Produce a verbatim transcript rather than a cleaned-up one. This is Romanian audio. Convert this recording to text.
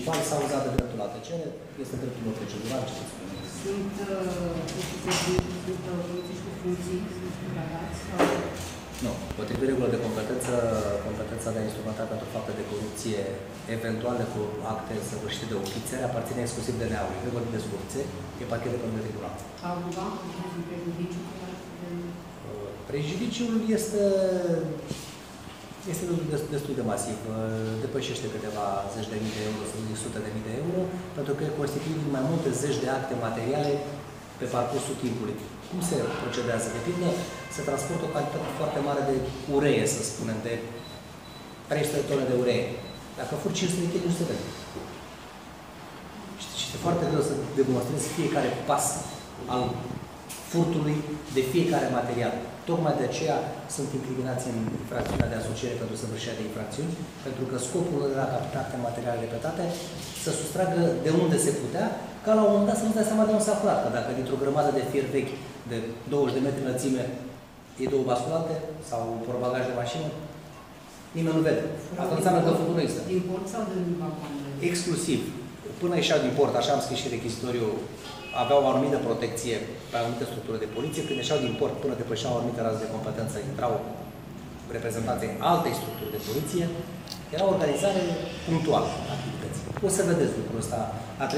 municipal s-a uzat de dreptul la tăcere, este dreptul lor procedural, ce să spune. Sunt polițiști cu funcții supravegheați sau... Nu. Potrivit regulilor de competență, competența de a instrumenta pentru fapte de corupție, eventuale cu acte săvârșite de ofițeri, aparține exclusiv D N A-ului. Nu vorbim de scurțe, e pachet de de tribunal. Au cumva un prejudiciu? Prejudiciul este, este destul de masiv. Depășește câteva zeci de mii de euro sau sute de mii de euro, pentru că constituie mai multe zeci de acte materiale pe parcursul timpului. Cum se procedează? De pildă, se transportă o cantitate foarte mare de uree, să spunem, de trei sute de tone de uree. Dacă fur cinci sute de kg, nu se vede. Și este foarte greu să demonstrezi fiecare pas al furtului de fiecare material. Tocmai de aceea sunt incriminați în infracțiunea de asociere pentru săvârșirea de infracțiuni, pentru că scopul era ca acte materiale repetate să sustragă de unde se putea, ca la un moment dat să nu dea seama de unde s-a aflat. Că dacă dintr-o grămadă de fier vechi de douăzeci de metri înălțime e două basculante sau un portbagaj de mașină, nimeni nu vede. Asta înseamnă că furtul nu există. Din port sau din vagon? Exclusiv. Până ieșeau din port, așa am scris și rechizitoriul, aveau o anumită protecție pe anumite structuri de poliție. Când ieșeau din port, până depășeau o anumită rază de competență, intrau reprezentanții altei structuri de poliție. Era o organizare punctuală a activității. O să vedeți lucrul ăsta.